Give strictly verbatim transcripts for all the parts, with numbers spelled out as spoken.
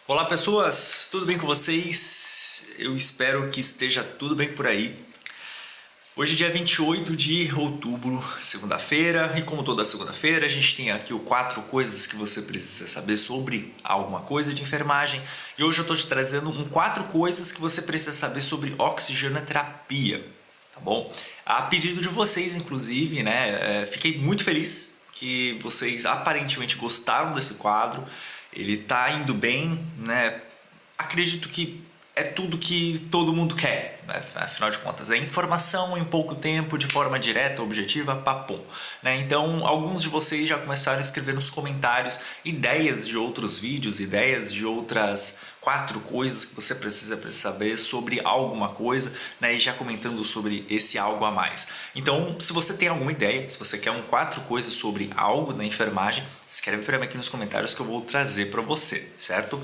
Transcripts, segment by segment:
Olá pessoas, tudo bem com vocês? Eu espero que esteja tudo bem por aí. Hoje é dia vinte e oito de outubro, segunda-feira, e como toda segunda-feira a gente tem aqui o quatro coisas que você precisa saber sobre alguma coisa de enfermagem. E hoje eu estou te trazendo um quatro coisas que você precisa saber sobre oxigenoterapia, tá bom? A pedido de vocês, inclusive, né? Fiquei muito feliz que vocês aparentemente gostaram desse quadro. Ele tá indo bem, né? Acredito que é tudo que todo mundo quer, né? Afinal de contas, é informação em pouco tempo, de forma direta, objetiva, papum, né? Então, alguns de vocês já começaram a escrever nos comentários ideias de outros vídeos, ideias de outras quatro coisas que você precisa saber sobre alguma coisa, né? E já comentando sobre esse algo a mais. Então, se você tem alguma ideia, se você quer um quatro coisas sobre algo na enfermagem, escreve para mim aqui nos comentários que eu vou trazer para você, certo?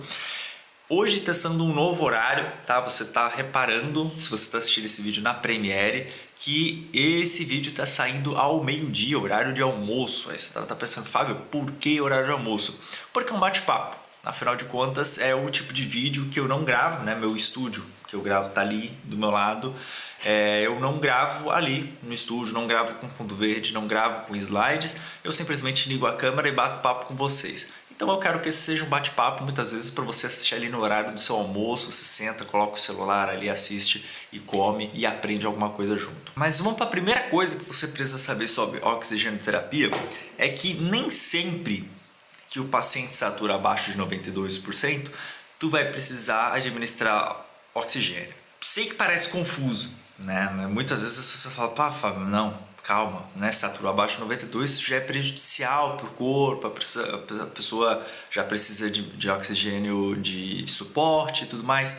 Hoje testando um novo horário, tá? Você está reparando, se você está assistindo esse vídeo na Premiere, que esse vídeo está saindo ao meio-dia, horário de almoço. Aí você está pensando, Fábio, por que horário de almoço? Porque é um bate-papo. Afinal de contas, é o tipo de vídeo que eu não gravo, né? Meu estúdio que eu gravo tá ali do meu lado. É, eu não gravo ali no estúdio, não gravo com fundo verde, não gravo com slides. Eu simplesmente ligo a câmera e bato papo com vocês. Então eu quero que esse seja um bate-papo muitas vezes para você assistir ali no horário do seu almoço. Você senta, coloca o celular ali, assiste e come e aprende alguma coisa junto. Mas vamos para a primeira coisa que você precisa saber sobre oxigenoterapia. É que nem sempre que o paciente satura abaixo de noventa e dois por cento, tu vai precisar administrar oxigênio. Sei que parece confuso, né? Muitas vezes as pessoas falam, pá, Fábio, não, calma, né? Saturou abaixo de noventa e dois, isso já é prejudicial para o corpo, a pessoa, a pessoa já precisa de, de oxigênio de suporte e tudo mais.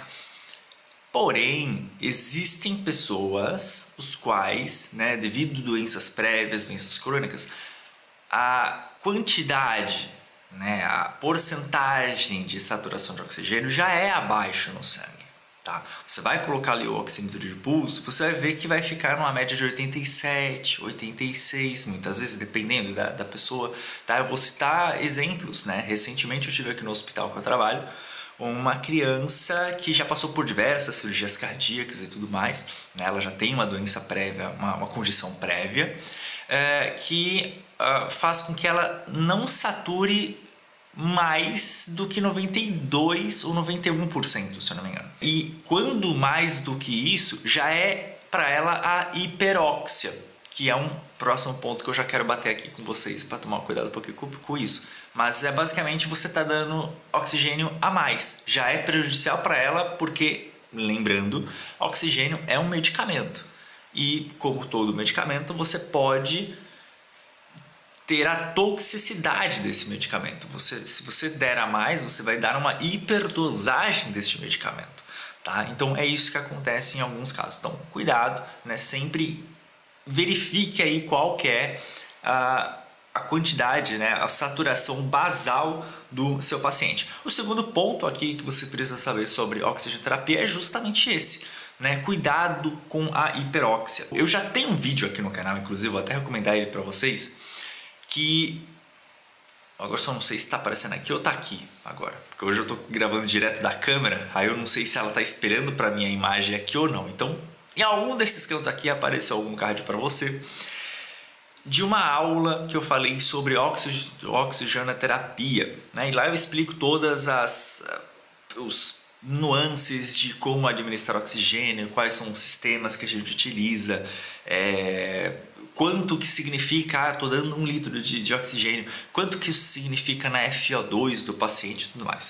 Porém, existem pessoas, os quais, né, devido a doenças prévias, doenças crônicas, a quantidade, né, a porcentagem de saturação de oxigênio já é abaixo no sangue. Tá? Você vai colocar ali o oxímetro de pulso, você vai ver que vai ficar numa média de oitenta e sete, oitenta e seis, muitas vezes, dependendo da, da pessoa. Tá? Eu vou citar exemplos, né? Recentemente eu tive aqui no hospital que eu trabalho uma criança que já passou por diversas cirurgias cardíacas e tudo mais, né? Ela já tem uma doença prévia, uma, uma condição prévia, é, que uh, faz com que ela não sature mais do que noventa e dois ou noventa e um por cento, se eu não me engano. E quando mais do que isso, já é para ela a hiperóxia, que é um próximo ponto que eu já quero bater aqui com vocês para tomar cuidado um pouquinho com isso. Mas é basicamente você está dando oxigênio a mais. Já é prejudicial para ela porque, lembrando, oxigênio é um medicamento. E como todo medicamento, você pode ter a toxicidade desse medicamento. Você, se você der a mais, você vai dar uma hiperdosagem deste medicamento. Tá? Então é isso que acontece em alguns casos. Então cuidado, né? Sempre verifique aí qual que é a, a quantidade, né? A saturação basal do seu paciente. O segundo ponto aqui que você precisa saber sobre oxigenoterapia é justamente esse. Né? Cuidado com a hiperóxia. Eu já tenho um vídeo aqui no canal, inclusive, vou até recomendar ele para vocês, que agora só não sei se está aparecendo aqui ou está aqui agora, porque hoje eu estou gravando direto da câmera, aí eu não sei se ela está esperando para minha imagem aqui ou não. Então, em algum desses cantos aqui apareceu algum card para você de uma aula que eu falei sobre oxigenoterapia, né? E lá eu explico todas as os nuances de como administrar oxigênio, quais são os sistemas que a gente utiliza, é, quanto que significa, ah, estou dando um litro de, de oxigênio, quanto que isso significa na F O dois do paciente e tudo mais.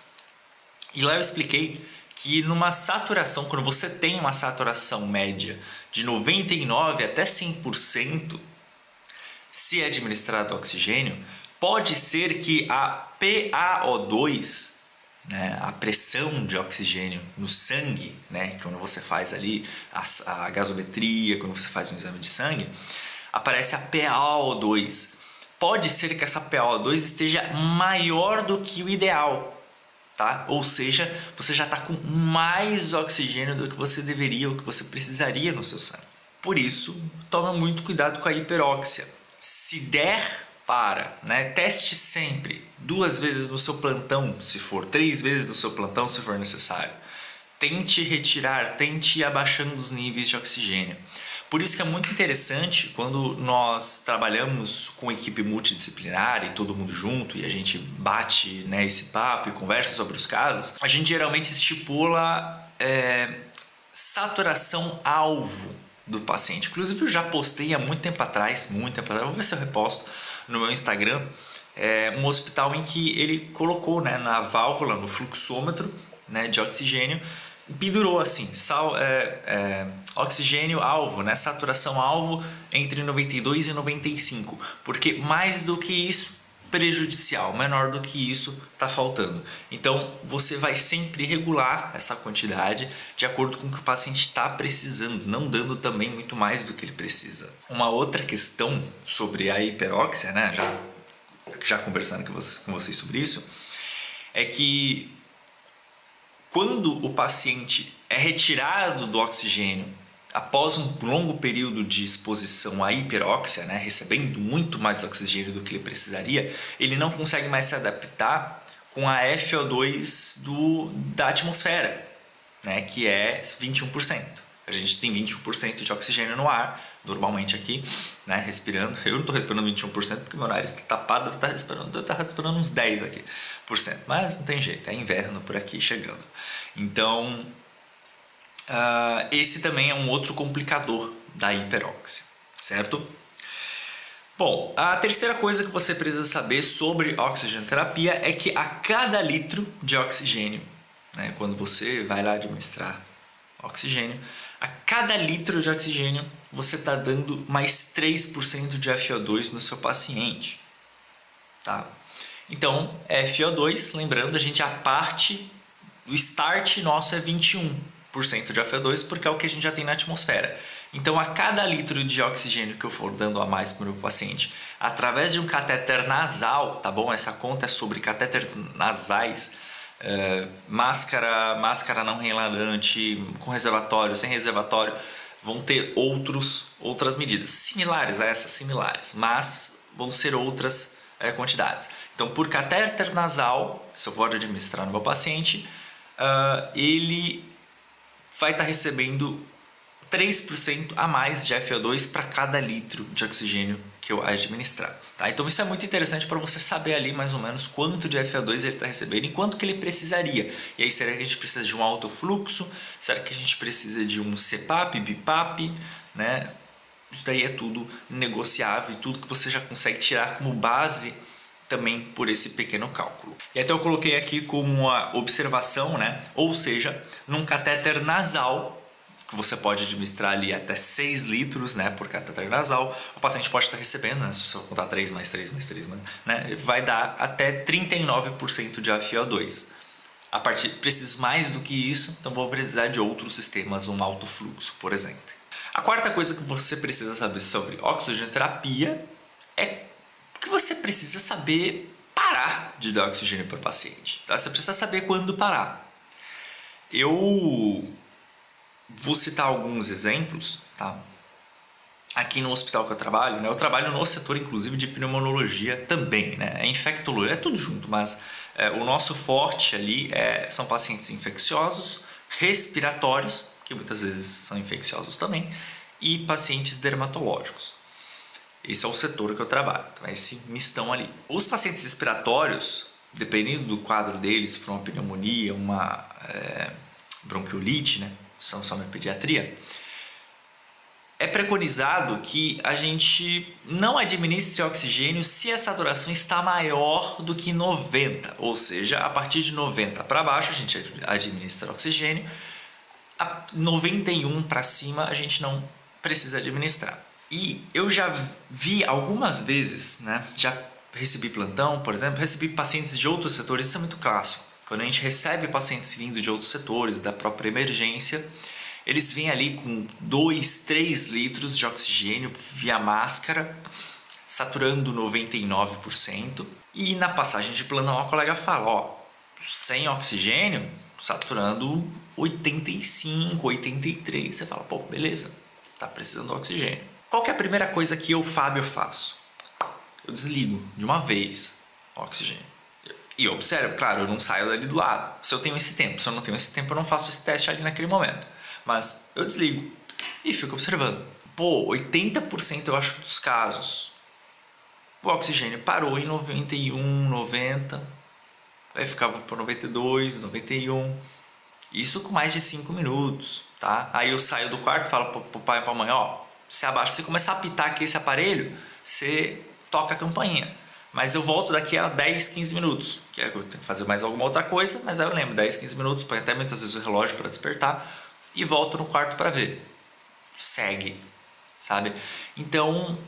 E lá eu expliquei que numa saturação, quando você tem uma saturação média de noventa e nove até cem por cento, se é administrado oxigênio, pode ser que a P A O dois, né, a pressão de oxigênio no sangue, né, quando você faz ali a, a gasometria, quando você faz um exame de sangue, aparece a P A O dois. Pode ser que essa P A O dois esteja maior do que o ideal, tá? Ou seja, você já está com mais oxigênio do que você deveria ou que você precisaria no seu sangue. Por isso, toma muito cuidado com a hiperóxia. Se der para, né? Teste sempre, duas vezes no seu plantão, se for, três vezes no seu plantão, se for necessário. Tente retirar, tente ir abaixando os níveis de oxigênio. Por isso que é muito interessante quando nós trabalhamos com equipe multidisciplinar e todo mundo junto e a gente bate, né, esse papo e conversa sobre os casos, a gente geralmente estipula é, saturação alvo do paciente. Inclusive eu já postei há muito tempo atrás, muito tempo atrás, vou ver se eu reposto no meu Instagram, é, um hospital em que ele colocou, né, na válvula, no fluxômetro, né, de oxigênio, pendurou assim, sal, é, é, oxigênio alvo, né, saturação alvo entre noventa e dois e noventa e cinco, porque mais do que isso, prejudicial, menor do que isso está faltando. Então você vai sempre regular essa quantidade de acordo com o que o paciente está precisando, não dando também muito mais do que ele precisa. Uma outra questão sobre a hiperóxia, né, já, já conversando com vocês sobre isso, é que quando o paciente é retirado do oxigênio após um longo período de exposição à hiperóxia, né, recebendo muito mais oxigênio do que ele precisaria, ele não consegue mais se adaptar com a F O dois do, da atmosfera, né, que é vinte e um por cento. A gente tem vinte e um por cento de oxigênio no ar, normalmente aqui, né, respirando. Eu não estou respirando vinte e um por cento porque meu nariz está tapado, tá respirando, eu estou respirando uns dez aqui por cento. Mas não tem jeito, é inverno por aqui chegando. Então, Uh, esse também é um outro complicador da hiperóxia, certo? Bom, a terceira coisa que você precisa saber sobre oxigenoterapia é que a cada litro de oxigênio, né, quando você vai lá administrar oxigênio, a cada litro de oxigênio você está dando mais três por cento de F O dois no seu paciente, tá? Então, F O dois, lembrando, a gente a parte, o start nosso é vinte e um por cento de F O dois, porque é o que a gente já tem na atmosfera. Então, a cada litro de oxigênio que eu for dando a mais para o meu paciente, através de um catéter nasal, tá bom? Essa conta é sobre catéter nasais, é, máscara, máscara não reladante, com reservatório, sem reservatório, vão ter outros, outras medidas, similares a essas, similares, mas vão ser outras é, quantidades. Então, por catéter nasal, se eu for administrar no meu paciente, uh, ele vai estar recebendo três por cento a mais de F O dois para cada litro de oxigênio que eu administrar. Tá? Então isso é muito interessante para você saber ali mais ou menos quanto de F O dois ele está recebendo e quanto que ele precisaria. E aí, será que a gente precisa de um alto fluxo? Será que a gente precisa de um C PAP, B PAP? Né? Isso daí é tudo negociável e tudo que você já consegue tirar como base também por esse pequeno cálculo. E até eu coloquei aqui como uma observação, né? Ou seja, num catéter nasal, que você pode administrar ali até seis litros, né, por catéter nasal, o paciente pode estar recebendo, né, se você contar três mais três mais três, né, vai dar até trinta e nove por cento de F O dois. A partir, preciso mais do que isso, então vou precisar de outros sistemas, um alto fluxo, por exemplo. A quarta coisa que você precisa saber sobre oxigenoterapia é que você precisa saber parar de dar oxigênio para o paciente. Tá? Você precisa saber quando parar. Eu vou citar alguns exemplos, tá? Aqui no hospital que eu trabalho, né? Eu trabalho no setor, inclusive, de pneumologia também, né? É infectologia, é tudo junto, mas é, o nosso forte ali é, são pacientes infecciosos, respiratórios, que muitas vezes são infecciosos também, e pacientes dermatológicos. Esse é o setor que eu trabalho, então, esse mistão ali. Os pacientes respiratórios, dependendo do quadro deles, se for uma pneumonia, uma é, bronquiolite, né? São só na pediatria, é preconizado que a gente não administre oxigênio se a saturação está maior do que noventa, ou seja, a partir de noventa para baixo a gente administra oxigênio, a noventa e um para cima a gente não precisa administrar. E eu já vi algumas vezes, né, já recebi plantão, por exemplo, recebi pacientes de outros setores, isso é muito clássico. Quando a gente recebe pacientes vindo de outros setores, da própria emergência, eles vêm ali com dois, três litros de oxigênio via máscara, saturando noventa e nove por cento. E na passagem de plantão a colega fala, ó, sem oxigênio, saturando oitenta e cinco, oitenta e três. Você fala, pô, beleza, tá precisando de oxigênio. Qual que é a primeira coisa que eu, Fábio, faço? eu desligo de uma vez o oxigênio. E eu observo, claro, eu não saio dali do lado. Se eu tenho esse tempo, se eu não tenho esse tempo, eu não faço esse teste ali naquele momento. Mas eu desligo e fico observando. Pô, oitenta por cento eu acho dos casos, o oxigênio parou em noventa e um, noventa, aí ficava por noventa e dois, noventa e um. Isso com mais de cinco minutos, tá? Aí eu saio do quarto e falo pro, pro pai e pra mãe, ó, se abaixa, se começar a apitar aqui esse aparelho, você toca a campainha. Mas eu volto daqui a dez, quinze minutos, que é eu tenho que fazer mais alguma outra coisa, mas aí eu lembro, dez, quinze minutos, põe até muitas vezes o relógio para despertar e volto no quarto para ver. Segue, sabe? Então,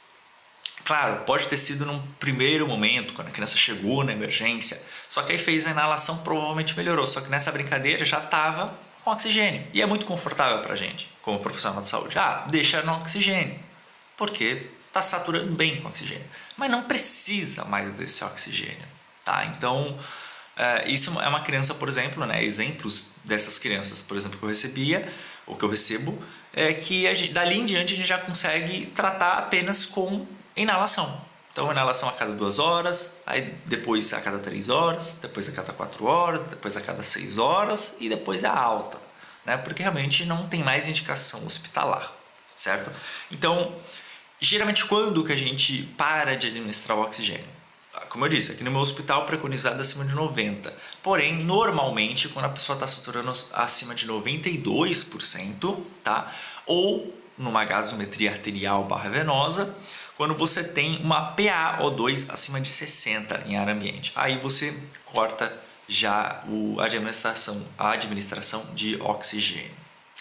claro, pode ter sido num primeiro momento, quando a criança chegou na emergência, só que aí fez a inalação, provavelmente melhorou, só que nessa brincadeira já estava com oxigênio. E é muito confortável pra gente, como profissional de saúde. Ah, deixa no oxigênio, porque está saturando bem com oxigênio. Mas não precisa mais desse oxigênio, tá? Então, é, isso é uma criança, por exemplo, né? Exemplos dessas crianças, por exemplo, que eu recebia, ou que eu recebo, é que a gente, dali em diante a gente já consegue tratar apenas com inalação. Então, inalação a cada duas horas, aí depois a cada três horas, depois a cada quatro horas, depois a cada seis horas e depois a alta, né? Porque realmente não tem mais indicação hospitalar, certo? Então, geralmente quando que a gente para de administrar o oxigênio? Como eu disse, aqui no meu hospital preconizado acima de noventa. Porém, normalmente, quando a pessoa está saturando acima de noventa e dois por cento, tá? Ou numa gasometria arterial barra venosa, quando você tem uma P A O dois acima de sessenta em ar ambiente. Aí você corta já o, a, administração, a administração de oxigênio.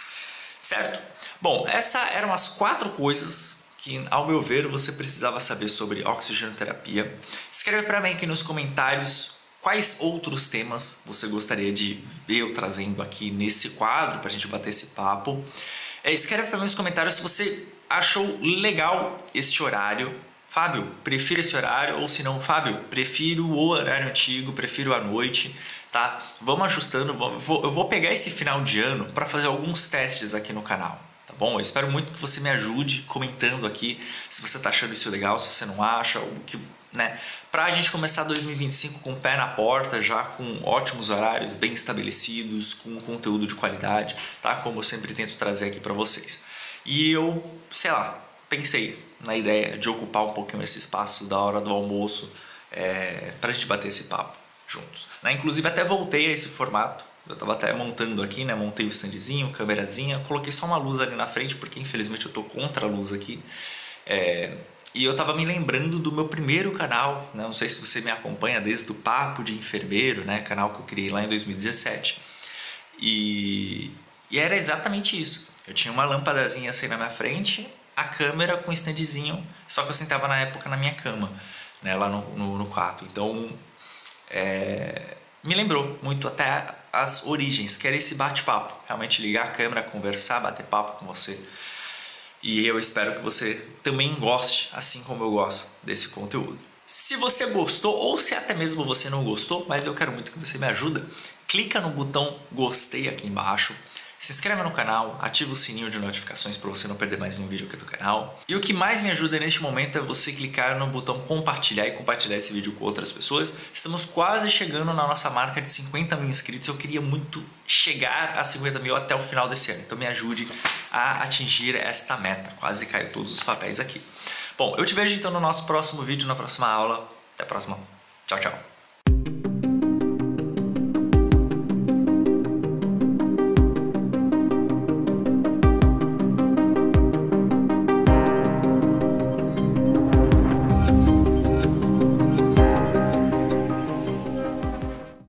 Certo? Bom, essas eram as quatro coisas que, ao meu ver, você precisava saber sobre oxigenoterapia. Escreve para mim aqui nos comentários quais outros temas você gostaria de ver eu trazendo aqui nesse quadro para a gente bater esse papo. Escreve para mim nos comentários se você achou legal este horário. Fábio, prefiro esse horário, ou se não, Fábio, prefiro o horário antigo, prefiro a noite, tá? Vamos ajustando, eu vou, eu vou pegar esse final de ano para fazer alguns testes aqui no canal, tá bom? Eu espero muito que você me ajude comentando aqui se você tá achando isso legal, se você não acha, o que, né? Pra gente começar dois mil e vinte e cinco com o pé na porta, já com ótimos horários bem estabelecidos, com conteúdo de qualidade, tá? Como eu sempre tento trazer aqui para vocês. E eu, sei lá, pensei na ideia de ocupar um pouquinho esse espaço da hora do almoço é, pra gente bater esse papo juntos, né? Inclusive até voltei a esse formato, eu tava até montando aqui, né? Montei o standzinho, câmerazinha, coloquei só uma luz ali na frente, porque infelizmente eu tô contra a luz aqui. É, e eu tava me lembrando do meu primeiro canal, né? Não sei se você me acompanha desde o Papo de Enfermeiro, né? Canal que eu criei lá em dois mil e dezessete. E, e era exatamente isso. Eu tinha uma lâmpadazinha assim na minha frente, a câmera com o standzinho, só que eu sentava na época na minha cama, né, lá no, no, no quarto. Então, é, me lembrou muito até as origens, que era esse bate-papo. Realmente ligar a câmera, conversar, bater papo com você. E eu espero que você também goste, assim como eu gosto desse conteúdo. Se você gostou, ou se até mesmo você não gostou, mas eu quero muito que você me ajude, clica no botão gostei aqui embaixo. Se inscreve no canal, ativa o sininho de notificações para você não perder mais nenhum vídeo aqui do canal. E o que mais me ajuda neste momento é você clicar no botão compartilhar e compartilhar esse vídeo com outras pessoas. Estamos quase chegando na nossa marca de cinquenta mil inscritos. Eu queria muito chegar a cinquenta mil até o final desse ano. Então me ajude a atingir esta meta. Quase caiu todos os papéis aqui. Bom, eu te vejo então no nosso próximo vídeo, na próxima aula. Até a próxima. Tchau, tchau.